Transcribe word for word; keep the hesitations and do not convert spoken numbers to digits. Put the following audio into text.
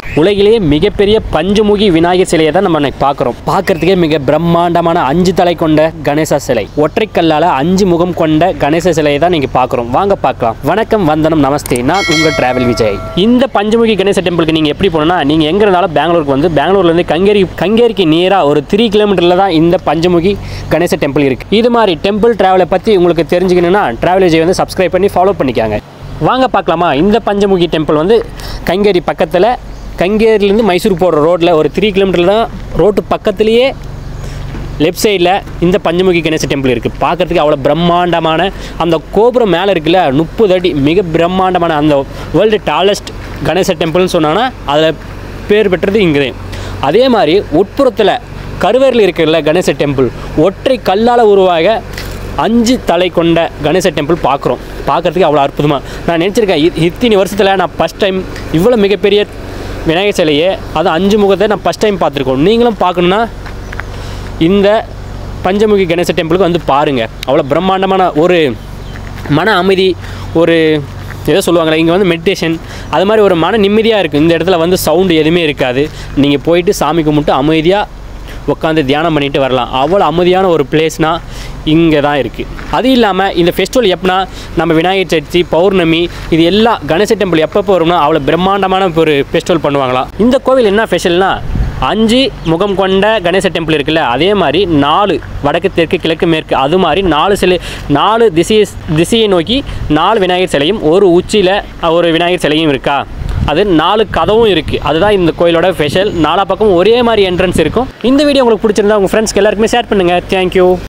உலகிலேயே மிகப்பெரிய பஞ்சமுகி விநாயகர் சிலையை தான் நம்ம இன்னைக்கு பார்க்குறோம். பார்க்கறதுக்கே மிக பிரம்மாண்டமான அஞ்சு தலை கொண்ட கணேச சிலை, ஒற்றைக்கல்லால் அஞ்சு முகம் கொண்ட கணேச சிலையை தான் நீங்கள் பார்க்குறோம். வாங்க பார்க்கலாம். வணக்கம், வந்தனம், நமஸ்தே. நான் உங்கள் டிராவல் விஜய். இந்த பஞ்சமுகி கணேச டெம்பிளுக்கு நீங்கள் எப்படி போகணும்னா, நீங்கள் எங்கே இருந்தாலும் பெங்களூருக்கு வந்து பெங்களூர்லேருந்து கங்கேரி கங்கேரிக்கு நேராக ஒரு த்ரீ கிலோமீட்டரில் தான் இந்த பஞ்சமுகி கணேச டெம்பிள் இருக்குது. இது மாதிரி டெம்பிள் ட்ராவலை பற்றி உங்களுக்கு தெரிஞ்சுக்கணுன்னா டிராவல் விஜய் வந்து சப்ஸ்கிரைப் பண்ணி ஃபாலோ பண்ணிக்காங்க. வாங்க பார்க்கலாமா. இந்த பஞ்சமுகி டெம்பிள் வந்து கங்கேரி பக்கத்தில், கங்கேரிலேருந்து மைசூர் போகிற ரோட்டில் ஒரு த்ரீ கிலோமீட்டர் தான், ரோட்டு பக்கத்துலேயே லெஃப்ட் சைடில் இந்த பஞ்சமுகி கணேச டெம்பிள் இருக்குது. பார்க்குறதுக்கு அவ்வளோ பிரம்மாண்டமான அந்த கோபுரம் மேலே இருக்குல்ல, முப்பது அடி, மிக பிரம்மாண்டமான அந்த வேர்ல்டு டாலஸ்ட் கணேச டெம்பிள்னு சொன்னாங்கன்னா அதில் பேர் பெற்றது இங்கே. அதே மாதிரி உட்புறத்தில் கருவேரில் இருக்கிற கணேச டெம்பிள் ஒற்றை கல்லால் உருவாக அஞ்சு தலை கொண்ட கணேச டெம்பிள் பார்க்குறோம். பார்க்குறதுக்கு அவ்வளோ அற்புதமாக நான் நினச்சிருக்கேன். இத்தனை வருஷத்தில் நான் ஃபஸ்ட் டைம் இவ்வளோ மிகப்பெரிய விநாயகர் சிலையை, அது அஞ்சு முகத்தை நான் ஃபஸ்ட் டைம் பார்த்துருக்கோம். நீங்களும் பார்க்கணுன்னா இந்த பஞ்சமுகி கணேச டெம்பிளுக்கு வந்து பாருங்கள். அவ்வளோ பிரம்மாண்டமான ஒரு மன அமைதி, ஒரு ஏதோ சொல்லுவாங்களே இங்கே வந்து மெடிடேஷன், அது மாதிரி ஒரு மன நிம்மதியாக இருக்குது. இந்த இடத்துல வந்து சவுண்டு எதுவுமே இருக்காது. நீங்கள் போயிட்டு சாமி கும்பிட்டு அமைதியாக உட்காந்து தியானம் பண்ணிட்டு வரலாம். அவ்வளோ அமைதியான ஒரு பிளேஸ்னால் இங்கே தான் இருக்குது. அது இல்லாமல் இந்த ஃபெஸ்டிவல் எப்போனா, நம்ம விநாயகர் சதுர்த்தி, பௌர்ணமி, இது எல்லாம் கணேச டெம்பிள் எப்பப்போ வரும்னா அவ்வளோ பிரம்மாண்டமான ஒரு ஃபெஸ்டிவல் பண்ணுவாங்களாம். இந்த கோவில் என்ன ஸ்பெஷல்னால், அஞ்சு முகம் கொண்ட கணேச டெம்பிள் இருக்குல்ல, அதே மாதிரி நாலு வடக்கு, தெற்கு, கிழக்கு, மேற்கு, அது மாதிரி நாலு சிலை, நாலு திசையை திசையை நோக்கி நாலு விநாயகர் சிலையும், ஒரு உச்சியில் ஒரு விநாயகர் சிலையும் இருக்கா. அது நாலு கதவும் இருக்குது. அதுதான் இந்த கோயிலோட ஸ்பெஷல். நாலா பக்கம் ஒரே மாதிரி என்ட்ரன்ஸ் இருக்கும். இந்த வீடியோ உங்களுக்கு பிடிச்சிருந்தா உங்கள் ஃப்ரெண்ட்ஸ்க்கு எல்லாருக்குமே ஷேர் பண்ணுங்கள். தேங்க்யூ.